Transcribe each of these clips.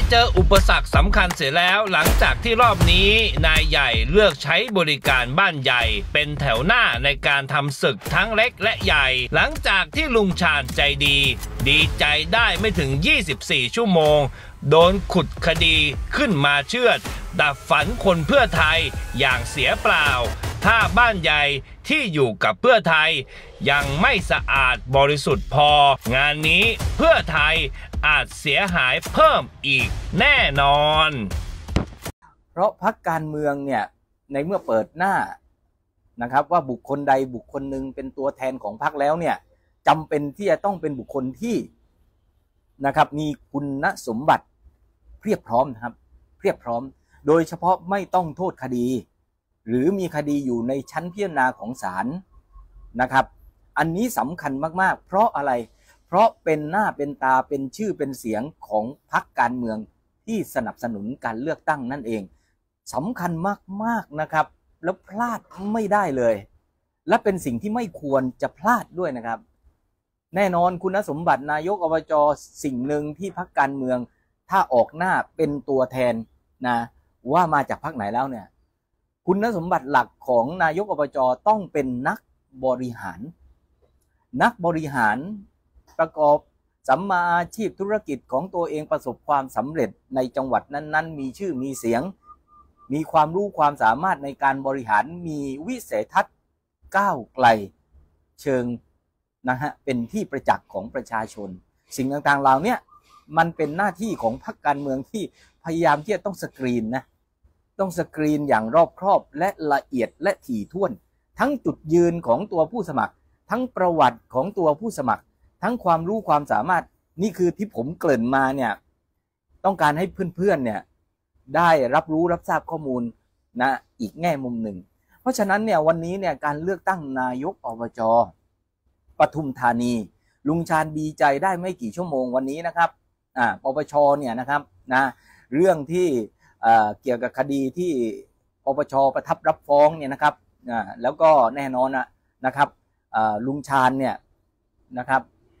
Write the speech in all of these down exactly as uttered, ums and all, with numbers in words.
เจออุปสรรคสำคัญเสียแล้วหลังจากที่รอบนี้นายใหญ่เลือกใช้บริการบ้านใหญ่เป็นแถวหน้าในการทำศึกทั้งเล็กและใหญ่หลังจากที่ลุงชาญใจดีดีใจได้ไม่ถึงยี่สิบสี่ชั่วโมงโดนขุดคดีขึ้นมาเชือดดับฝันคนเพื่อไทยอย่างเสียเปล่าถ้าบ้านใหญ่ที่อยู่กับเพื่อไทยยังไม่สะอาดบริสุทธิ์พองานนี้เพื่อไทยอาจเสียหายเพิ่มอีกแน่นอนเพราะพรรคการเมืองเนี่ยในเมื่อเปิดหน้านะครับว่าบุคคลใดบุคคลหนึ่งเป็นตัวแทนของพรรคแล้วเนี่ยจำเป็นที่จะต้องเป็นบุคคลที่นะครับมีคุณสมบัติเพียบพร้อมนะครับเพียบพร้อมโดยเฉพาะไม่ต้องโทษคดีหรือมีคดีอยู่ในชั้นพิจารณาของศาลนะครับอันนี้สำคัญมากๆเพราะอะไรเพราะเป็นหน้าเป็นตาเป็นชื่อเป็นเสียงของพรรคการเมืองที่สนับสนุนการเลือกตั้งนั่นเองสำคัญมากๆนะครับแล้วพลาดไม่ได้เลยและเป็นสิ่งที่ไม่ควรจะพลาดด้วยนะครับแน่นอนคุณสมบัตินายกอบจ.สิ่งหนึ่งที่พรรคการเมืองถ้าออกหน้าเป็นตัวแทนนะว่ามาจากพรรคไหนแล้วเนี่ยคุณสมบัติหลักของนายกอบจ.ต้องเป็นนักบริหารนักบริหารประกอบสัมมาอาชีพธุรกิจของตัวเองประสบความสำเร็จในจังหวัดนั้นๆมีชื่อมีเสียงมีความรู้ความสามารถในการบริหารมีวิสัยทัศน์ก้าวไกลเชิงนะฮะเป็นที่ประจักษ์ของประชาชนสิ่งต่างๆเหล่านี้มันเป็นหน้าที่ของพรรคการเมืองที่พยายามที่จะต้องสกรีนนะต้องสกรีนอย่างรอบคอบและละเอียดและถี่ถ้วนทั้งจุดยืนของตัวผู้สมัครทั้งประวัติของตัวผู้สมัครทั้งความรู้ความสามารถนี่คือที่ผมเกริ่นมาเนี่ยต้องการให้เพื่อนๆเนี่ยได้รับรู้รับทราบข้อมูลนะอีกแง่มุมหนึ่งเพราะฉะนั้นเนี่ยวันนี้เนี่ยการเลือกตั้งนายกอบจ.ปทุมธานีลุงชาญดีใจได้ไม่กี่ชั่วโมงวันนี้นะครับอ่าปปช.เนี่ยนะครับนะเรื่องที่อ่าเกี่ยวกับคดีที่ปปช.ประทับรับฟ้องเนี่ยนะครับอ่าแล้วก็แน่นอนนะนะครับอ่าลุงชาญเนี่ยนะครับ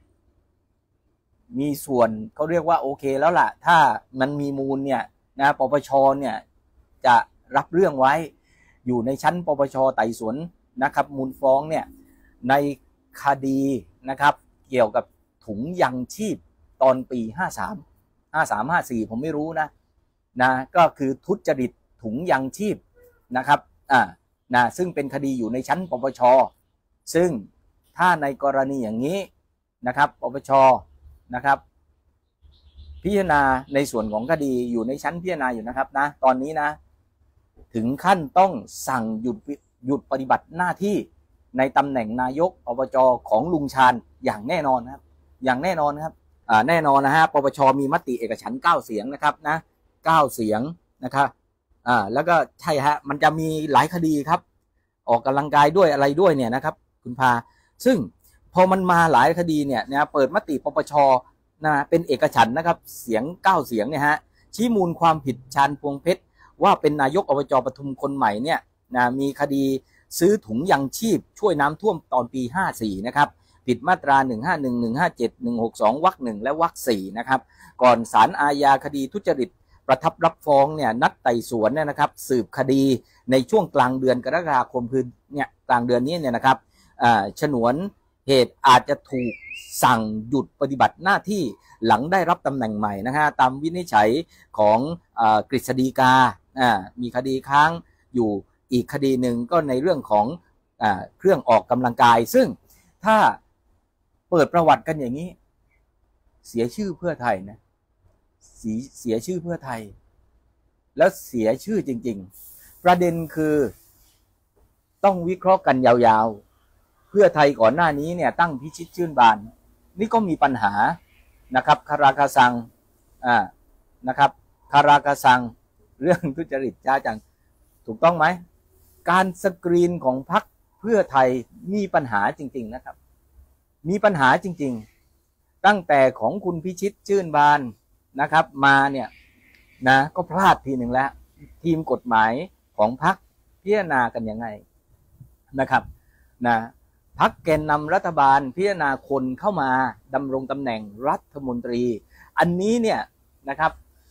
มีส่วนเขาเรียกว่าโอเคแล้วล่ะถ้ามันมีมูลเนี่ยนะปปช.เนี่ยจะรับเรื่องไว้อยู่ในชั้นปปช.ไต่สวนนะครับมูลฟ้องเนี่ยในคดีนะครับเกี่ยวกับถุงยังชีพตอนปีห้าสาม ห้าสาม ห้าสี่ผมไม่รู้นะนะก็คือทุจริตถุงยังชีพนะครับอ่านะซึ่งเป็นคดีอยู่ในชั้นปปช.ซึ่งถ้าในกรณีอย่างนี้นะครับปปช.นะครับพิจารณาในส่วนของคดีอยู่ในชั้นพิจารณาอยู่นะครับนะตอนนี้นะถึงขั้นต้องสั่งหยุดหยุดปฏิบัติหน้าที่ในตำแหน่งนายกอบจ.ของลุงชาญอย่างแน่นอนครับอย่างแน่นอนครับอ่าแน่นอนนะฮะปปช.มีมติเอกฉันท์เก้าเสียงนะครับนะเก้าเสียงนะครับอ่าแล้วก็ใช่ฮะมันจะมีหลายคดีครับออกกำลังกายด้วยอะไรด้วยเนี่ยนะครับคุณพาซึ่งพอมันมาหลายคดีเนี่ยนะเปิดมติปปช.นะเป็นเอกฉันท์นะครับเสียงเก้าเสียงเนี่ยฮะชี้มูลความผิดชาญพวงเพชรว่าเป็นนายกอบจ.ปทุมคนใหม่เนี่ยนะมีคดีซื้อถุงยังชีพช่วยน้ำท่วมตอนปีห้าสี่นะครับผิดมาตราหนึ่งห้าหนึ่ง หนึ่งห้าเจ็ด หนึ่งหกสองวรรคหนึ่งและวรรคสี่นะครับก่อนศาลอาญาคดีทุจริตประทับรับฟ้องเนี่ยนัดไต่สวนเนี่ยนะครับสืบคดีในช่วงกลางเดือนกรกฎาคมคือเนี่ยกลางเดือนนี้เนี่ยนะครับอ่าฉนวนเหตุอาจจะถูกสั่งหยุดปฏิบัติหน้าที่หลังได้รับตำแหน่งใหม่นะฮะตามวินิจฉัยของอ่ากฤษฎีกาอ่ามีคดีค้างอยู่อีกคดีหนึ่งก็ในเรื่องของอ่าเครื่องออกกำลังกายซึ่งถ้าเปิดประวัติกันอย่างนี้เสียชื่อเพื่อไทยนะเสียเสียชื่อเพื่อไทยแล้วเสียชื่อจริงๆประเด็นคือต้องวิเคราะห์กันยาวๆเพื่อไทยก่อนหน้านี้เนี่ยตั้งพิชิตชื่นบานนี่ก็มีปัญหานะครับคาราคาซังอ่านะครับคาราคาซังเรื่องทุจริตจ้าจังถูกต้องไหมการสกรีนของพรรคเพื่อไทยมีปัญหาจริงๆนะครับมีปัญหาจริงๆตั้งแต่ของคุณพิชิตชื่นบานนะครับมาเนี่ยนะก็พลาดทีหนึ่งแล้วทีมกฎหมายของพรรคพิจารณากันยังไงนะครับนะพรรคแกนนำรัฐบาลพิจารณาคนเข้ามาดำรงตำแหน่งรัฐมนตรีอันนี้เนี่ยนะครับ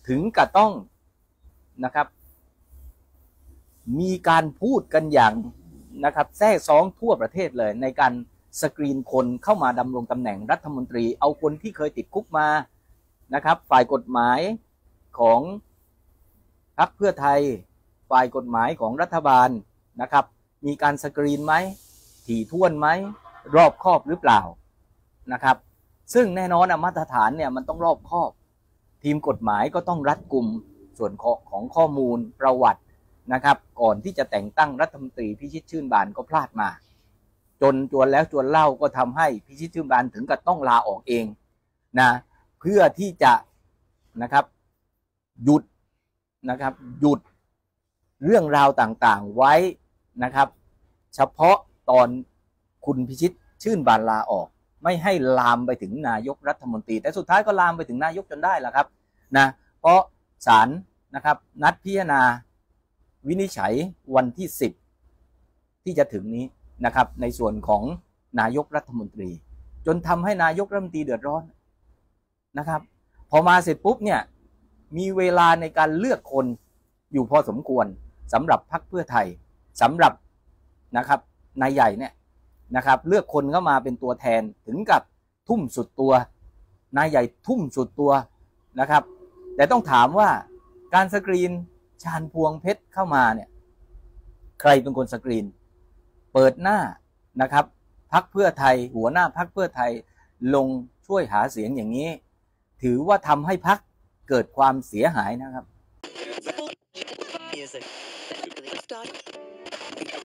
ถึงกับต้องนะครับมีการพูดกันอย่างนะครับแทรกซ้องทั่วประเทศเลยในการสกรีนคนเข้ามาดำรงตำแหน่งรัฐมนตรีเอาคนที่เคยติดคุกมานะครับฝ่ายกฎหมายของพรรคเพื่อไทยฝ่ายกฎหมายของรัฐบาลนะครับมีการสกรีนไหมถี่ถ้วนไหมรอบคอบหรือเปล่านะครับซึ่งแน่นอนมาตรฐานเนี่ยมันต้องรอบคอบทีมกฎหมายก็ต้องรัดกุมส่วนของข้อมูลประวัตินะครับก่อนที่จะแต่งตั้งรัฐมนตรีพิชิตชื่นบานก็พลาดมาจนจวนแล้วจวนเล่าก็ทำให้พิชิตชื่นบานถึงกับต้องลาออกเองนะเพื่อที่จะนะครับหยุดนะครับหยุดเรื่องราวต่างๆไว้นะครับเฉพาะตอนคุณพิชิตชื่นบานลาออกไม่ให้ลามไปถึงนายกรัฐมนตรีแต่สุดท้ายก็ลามไปถึงนายกจนได้แหละครับนะเพราะศาลนะครับนัดพิจารณาวินิจฉัยวันที่สิบที่จะถึงนี้นะครับในส่วนของนายกรัฐมนตรีจนทำให้นายกรัฐมนตรีเดือดร้อนนะครับพอมาเสร็จปุ๊บเนี่ยมีเวลาในการเลือกคนอยู่พอสมควรสำหรับพรรคเพื่อไทยสำหรับนะครับนายใหญ่เนี่ยนะครับเลือกคนเข้ามาเป็นตัวแทนถึงกับทุ่มสุดตัวนายใหญ่ทุ่มสุดตัวนะครับแต่ต้องถามว่าการสกรีนชาญพวงเพชรเข้ามาเนี่ยใครเป็นคนสกรีนเปิดหน้านะครับพรรคเพื่อไทยหัวหน้าพรรคเพื่อไทยลงช่วยหาเสียงอย่างนี้ถือว่าทำให้พรรคเกิดความเสียหายนะครับ